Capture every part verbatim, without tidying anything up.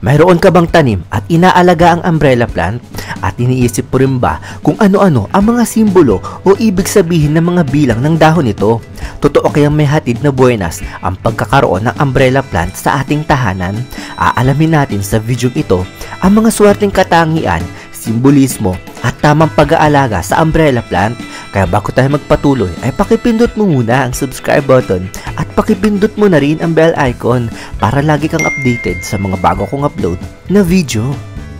Mayroon ka bang tanim at inaalaga ang umbrella plant? At iniisip mo rin ba kung ano-ano ang mga simbolo o ibig sabihin ng mga bilang ng dahon nito? Totoo kayang may hatid na buenas ang pagkakaroon ng umbrella plant sa ating tahanan? Aalamin natin sa video ito ang mga swerteng katangian, simbolismo at tamang pag-aalaga sa umbrella plant. Kaya bago tayo magpatuloy ay pakipindot mo muna ang subscribe button at pakipindot mo na rin ang bell icon para lagi kang updated sa mga bago kong upload na video.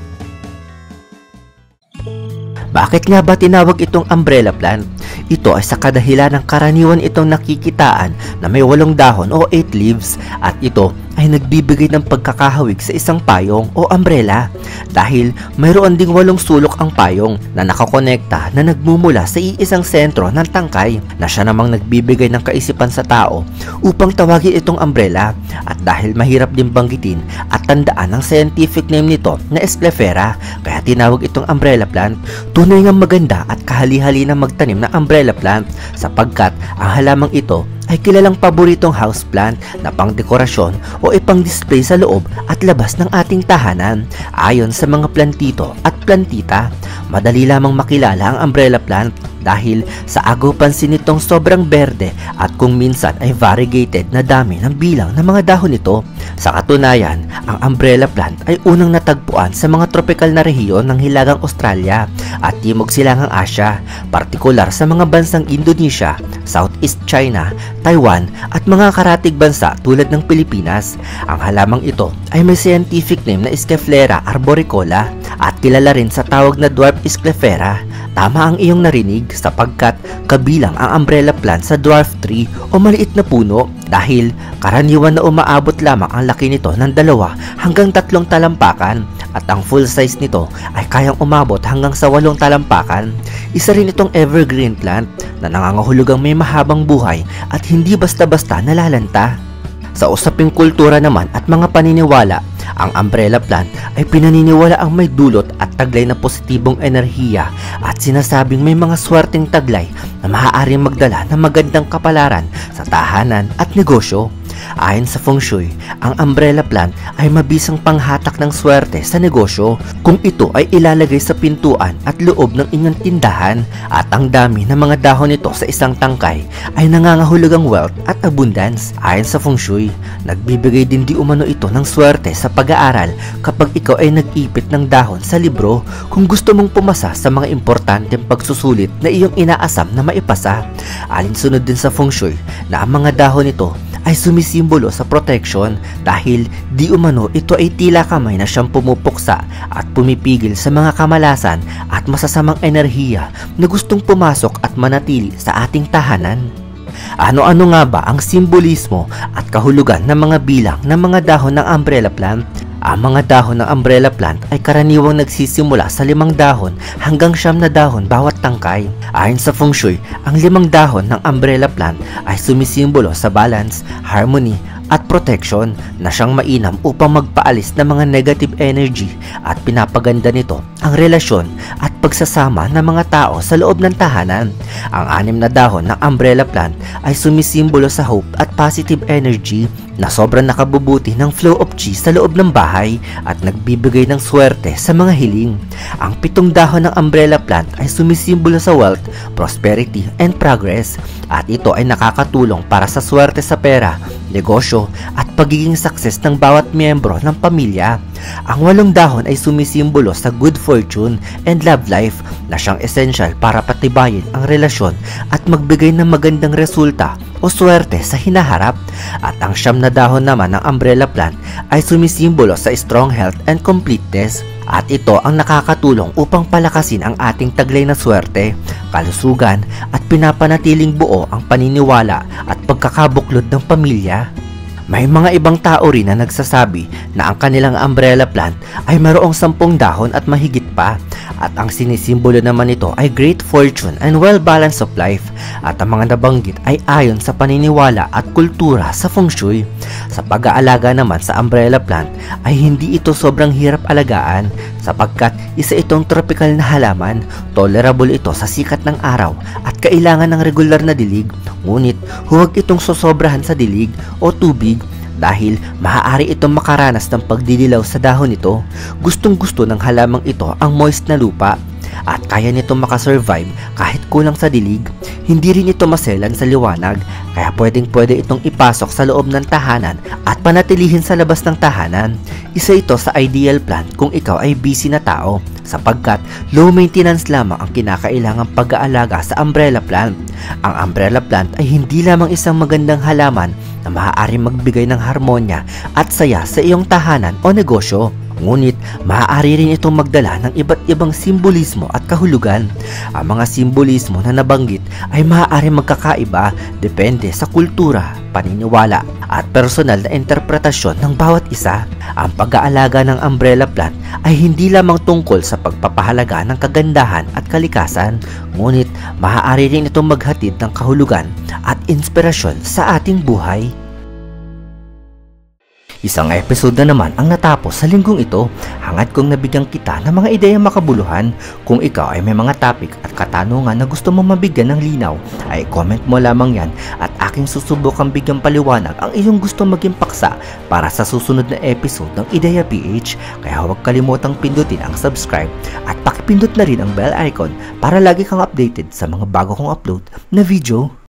Bakit nga ba tinawag itong umbrella plant? Ito ay sa kadahilan ng karaniwan itong nakikitaan na may walong dahon o eight leaves at ito ay nagbibigay ng pagkakahawig sa isang payong o umbrella dahil mayroon ding walong sulok ang payong na nakakonekta na nagmumula sa iisang sentro ng tangkay na siya namang nagbibigay ng kaisipan sa tao upang tawagin itong umbrella. At dahil mahirap din banggitin at tandaan ang scientific name nito na Sclefera kaya tinawag itong umbrella plant. Tunay nga maganda at kahali-hali na magtanim ng umbrella plant sapagkat ang halamang ito ay kilalang paboritong houseplant na pangdekorasyon o ipang-display sa loob at labas ng ating tahanan. Ayon sa mga plantito at plantita, madali lamang makilala ang umbrella plant dahil sa agaw pansin nitong sobrang berde at kung minsan ay variegated na dami ng bilang ng mga dahon nito. Sa katunayan, ang umbrella plant ay unang natagpuan sa mga tropikal na rehiyon ng Hilagang Australia at Timog Silangang Asya, partikular sa mga bansang Indonesia, Southeast China, Taiwan at mga karatig bansa tulad ng Pilipinas. Ang halamang ito ay may scientific name na Sclefera arboricola at kilala rin sa tawag na dwarf Sclefera. Tama ang iyong narinig sapagkat kabilang ang umbrella plant sa dwarf tree o maliit na puno dahil karaniwan na umaabot lamang ang laki nito ng dalawa hanggang tatlong talampakan at ang full size nito ay kayang umabot hanggang sa walong talampakan. Isa rin itong evergreen plant na nangangahulugang may mahabang buhay at hindi basta-basta nalalanta. Sa usaping kultura naman at mga paniniwala, ang umbrella plant ay pinaniniwala ang may dulot at taglay na positibong enerhiya at sinasabing may mga swerteng taglay na maaaring magdala ng magandang kapalaran sa tahanan at negosyo. Ayon sa Feng Shui, ang umbrella plant ay mabisang panghatak ng swerte sa negosyo kung ito ay ilalagay sa pintuan at loob ng inyong tindahan at ang dami ng mga dahon nito sa isang tangkay ay nangangahulugang wealth at abundance. Ayon sa Feng Shui, nagbibigay din di umano ito ng swerte sa pag-aaral kapag ikaw ay nag-ipit ng dahon sa libro kung gusto mong pumasa sa mga importanteng pagsusulit na iyong inaasam na maipasa. Alinsunod din sa Feng Shui na ang mga dahon nito ay sumisimbolo sa protection dahil di umano ito ay tila kamay na siyang pumupuksa at pumipigil sa mga kamalasan at masasamang enerhiya na gustong pumasok at manatili sa ating tahanan. Ano-ano nga ba ang simbolismo at kahulugan ng mga bilang ng mga dahon ng umbrella plant? Ang mga dahon ng umbrella plant ay karaniwang nagsisimula sa limang dahon hanggang siyam na dahon bawat tangkay. Ayon sa Feng Shui, ang limang dahon ng umbrella plant ay sumisimbolo sa balance, harmony, at protection na siyang mainam upang magpaalis ng mga negative energy at pinapaganda nito ang relasyon at pagsasama ng mga tao sa loob ng tahanan. Ang anim na dahon ng umbrella plant ay sumisimbolo sa hope at positive energy na sobrang nakabubuti ng flow of chi sa loob ng bahay at nagbibigay ng swerte sa mga hiling. Ang pitong dahon ng umbrella plant ay sumisimbolo sa wealth, prosperity, and progress at ito ay nakakatulong para sa swerte sa pera, negosyo, at pagiging success ng bawat miyembro ng pamilya. Ang walong dahon ay sumisimbolo sa good fortune and love life na siyang essential para patibayin ang relasyon at magbigay ng magandang resulta o swerte sa hinaharap. At ang siyam na dahon naman ng umbrella plant ay sumisimbolo sa strong health and completeness at ito ang nakakatulong upang palakasin ang ating taglay na swerte, kalusugan at pinapanatiling buo ang paniniwala at pagkakabuklod ng pamilya. May mga ibang tao rin na nagsasabi na ang kanilang umbrella plant ay mayroong sampung dahon at mahigit pa at ang sinisimbolo naman nito ay great fortune and well balance of life at ang mga nabanggit ay ayon sa paniniwala at kultura sa Feng Shui. Sa pag-aalaga naman sa umbrella plant ay hindi ito sobrang hirap alagaan sapagkat isa itong tropical na halaman, tolerable ito sa sikat ng araw at kailangan ng regular na dilig, ngunit huwag itong sosobrahan sa dilig o tubig dahil maaari itong makaranas ng pagdidilaw sa dahon nito. Gustong gusto ng halamang ito ang moist na lupa at kaya nitong makasurvive kahit kulang sa dilig. Hindi rin ito maselan sa liwanag, kaya pwedeng pwede itong ipasok sa loob ng tahanan at panatilihin sa labas ng tahanan. Isa ito sa ideal plant kung ikaw ay busy na tao, sapagkat low maintenance lamang ang kinakailangang pag-aalaga sa umbrella plant. Ang umbrella plant ay hindi lamang isang magandang halaman na maaaring magbigay ng harmonya at saya sa iyong tahanan o negosyo, ngunit maaari rin itong magdala ng iba't ibang simbolismo at kahulugan. Ang mga simbolismo na nabanggit ay maaari magkakaiba depende sa kultura, paniniwala at personal na interpretasyon ng bawat isa. Ang pag-aalaga ng umbrella plant ay hindi lamang tungkol sa pagpapahalaga ng kagandahan at kalikasan, ngunit maaari rin itong maghatid ng kahulugan at inspirasyon sa ating buhay. Isang episode na naman ang natapos sa linggong ito. Hangad kong nabigyan kita ng mga ideyang makabuluhan. Kung ikaw ay may mga topic at katanungan na gusto mo mabigyan ng linaw, ay comment mo lamang yan at aking susubukang bigyan paliwanag ang iyong gusto maging paksa para sa susunod na episode ng Ideya P H. Kaya huwag kalimutang pindutin ang subscribe at pakipindot na rin ang bell icon para lagi kang updated sa mga bago kong upload na video.